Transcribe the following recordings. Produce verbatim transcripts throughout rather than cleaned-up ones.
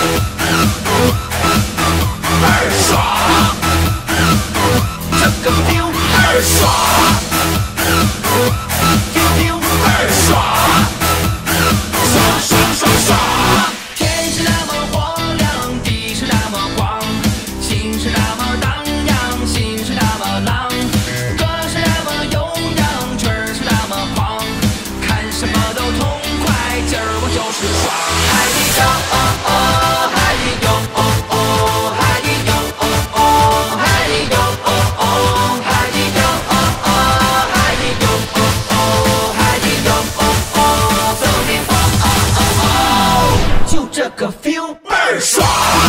倍儿爽，这个 feel 倍儿爽 ，feel feel 倍儿爽，爽爽爽爽。天是那么火亮，地是那么广，心是那么荡漾，心是那么浪，歌是那么悠扬，曲儿是那么狂，看什么都痛快，今儿我就是爽。嗨哟哦哦，嗨哟哦哦，嗨哟哦哦，嗨哟哦哦，嗨哟哦哦，嗨哟哦哦，嗨哟哦哦，走你哦哦哦哦，就这个 feel 倍儿爽，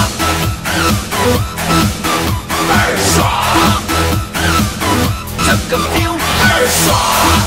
倍儿爽，这个 feel 倍儿爽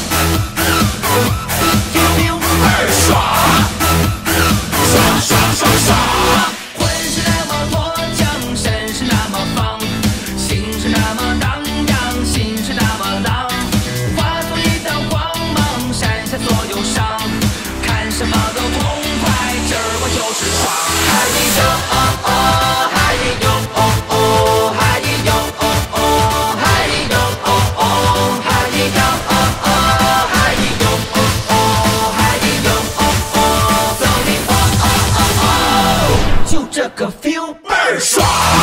，feel feel 倍儿爽。爽爽爽爽，魂是那么脱缰，身是那么放，心是那么荡漾，心是那么浪，化作一道光芒，闪下所有伤，看什么都痛快，今儿我就是爽。嗨哟哦哦，嗨哟哦哦，嗨哟哦哦，嗨哟哦哦，嗨哟哦哦，嗨哟哦哦，嗨哟哦哦，走你哦哦哦哦，就这个 feel 倍儿爽，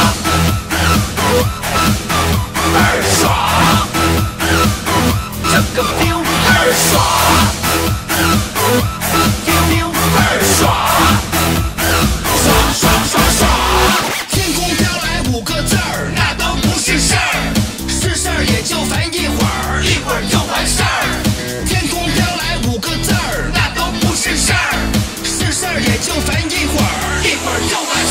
倍儿爽，这个 feel 倍儿爽 ，feel feel 倍儿爽，爽爽爽爽。天空飘来五个字儿，那都不是事儿，是事儿也就烦一会儿，一会儿就完事儿。天空飘来五个字儿，那都不是事儿，是事儿也就烦一会儿，一会儿就完